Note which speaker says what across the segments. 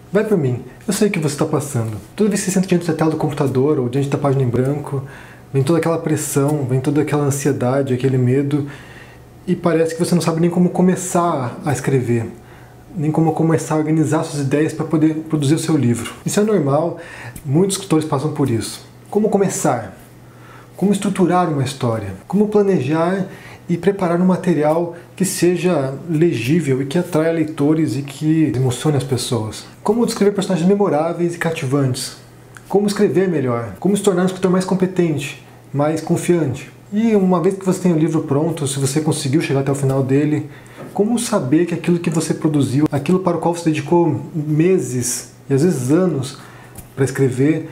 Speaker 1: Vai por mim, eu sei o que você está passando. Toda vez que você senta diante da tela do computador ou diante da página em branco, vem toda aquela pressão, vem toda aquela ansiedade, aquele medo, e parece que você não sabe nem como começar a escrever, nem como começar a organizar suas ideias para poder produzir o seu livro. Isso é normal, muitos escritores passam por isso. Como começar? Como estruturar uma história? Como planejar e preparar um material que seja legível e que atraia leitores e que emocione as pessoas? Como descrever personagens memoráveis e cativantes? Como escrever melhor? Como se tornar um escritor mais competente, mais confiante? E uma vez que você tem o livro pronto, se você conseguiu chegar até o final dele, como saber que aquilo que você produziu, aquilo para o qual você dedicou meses e às vezes anos para escrever,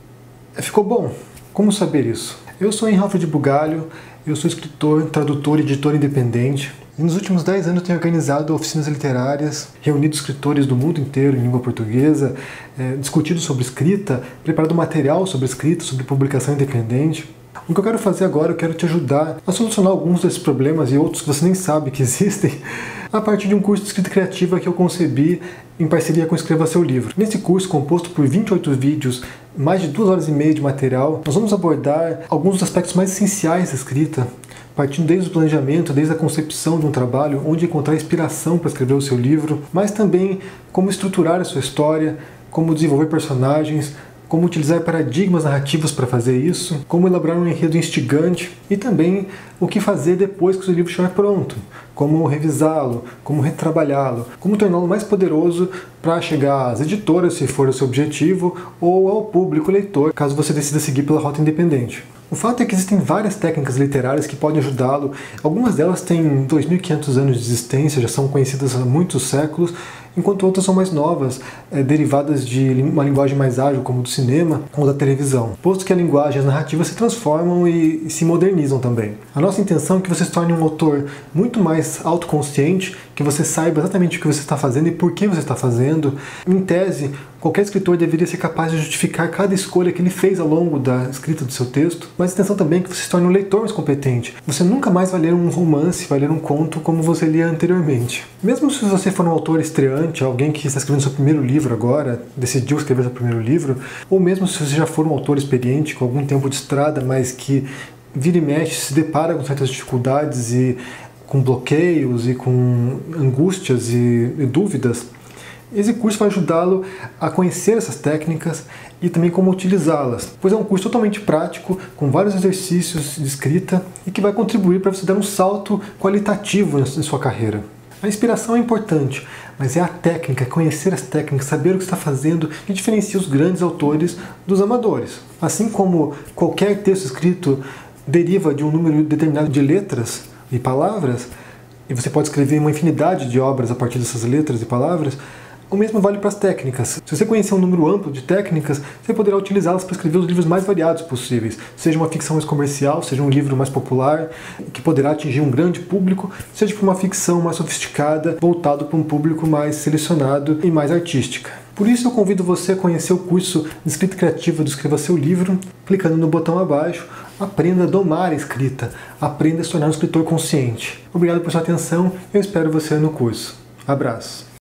Speaker 1: ficou bom? Como saber isso? Eu sou Henrique de Bugalho, eu sou escritor, tradutor e editor independente. E nos últimos 10 anos eu tenho organizado oficinas literárias, reunido escritores do mundo inteiro em língua portuguesa, discutido sobre escrita, preparado material sobre escrita, sobre publicação independente. O que eu quero fazer agora, eu quero te ajudar a solucionar alguns desses problemas e outros que você nem sabe que existem a partir de um curso de escrita criativa que eu concebi em parceria com Escreva Seu Livro. Nesse curso, composto por 28 vídeos, mais de 2 horas e meia de material, nós vamos abordar alguns dos aspectos mais essenciais da escrita, partindo desde o planejamento, desde a concepção de um trabalho, onde encontrar inspiração para escrever o seu livro, mas também como estruturar a sua história, como desenvolver personagens, como utilizar paradigmas narrativos para fazer isso, como elaborar um enredo instigante e também o que fazer depois que o seu livro estiver pronto, como revisá-lo, como retrabalhá-lo, como torná-lo mais poderoso para chegar às editoras, se for o seu objetivo, ou ao público leitor, caso você decida seguir pela rota independente. O fato é que existem várias técnicas literárias que podem ajudá-lo. Algumas delas têm 2.500 anos de existência, já são conhecidas há muitos séculos, enquanto outras são mais novas, derivadas de uma linguagem mais ágil, como do cinema ou da televisão. Posto que a linguagem e as narrativas se transformam e se modernizam também. A nossa intenção é que você se torne um autor muito mais autoconsciente, que você saiba exatamente o que você está fazendo e por que você está fazendo. Em tese, qualquer escritor deveria ser capaz de justificar cada escolha que ele fez ao longo da escrita do seu texto, mas a intenção também é que você se torne um leitor mais competente. Você nunca mais vai ler um romance, vai ler um conto como você lia anteriormente. Mesmo se você for um autor estreante, alguém que está escrevendo seu primeiro livro agora, decidiu escrever seu primeiro livro, ou mesmo se você já for um autor experiente, com algum tempo de estrada, mas que vira e mexe, se depara com certas dificuldades e com bloqueios e com angústias e dúvidas, esse curso vai ajudá-lo a conhecer essas técnicas e também como utilizá-las, pois é um curso totalmente prático, com vários exercícios de escrita e que vai contribuir para você dar um salto qualitativo em sua carreira. A inspiração é importante, mas é a técnica, conhecer as técnicas, saber o que está fazendo, que diferencia os grandes autores dos amadores. Assim como qualquer texto escrito deriva de um número determinado de letras e palavras, e você pode escrever uma infinidade de obras a partir dessas letras e palavras, o mesmo vale para as técnicas. Se você conhecer um número amplo de técnicas, você poderá utilizá-las para escrever os livros mais variados possíveis. Seja uma ficção mais comercial, seja um livro mais popular, que poderá atingir um grande público, seja para uma ficção mais sofisticada, voltado para um público mais selecionado e mais artística. Por isso eu convido você a conhecer o curso de escrita criativa do Escreva Seu Livro, clicando no botão abaixo. Aprenda a domar a escrita, aprenda a se tornar um escritor consciente. Obrigado por sua atenção, eu espero você no curso. Abraço!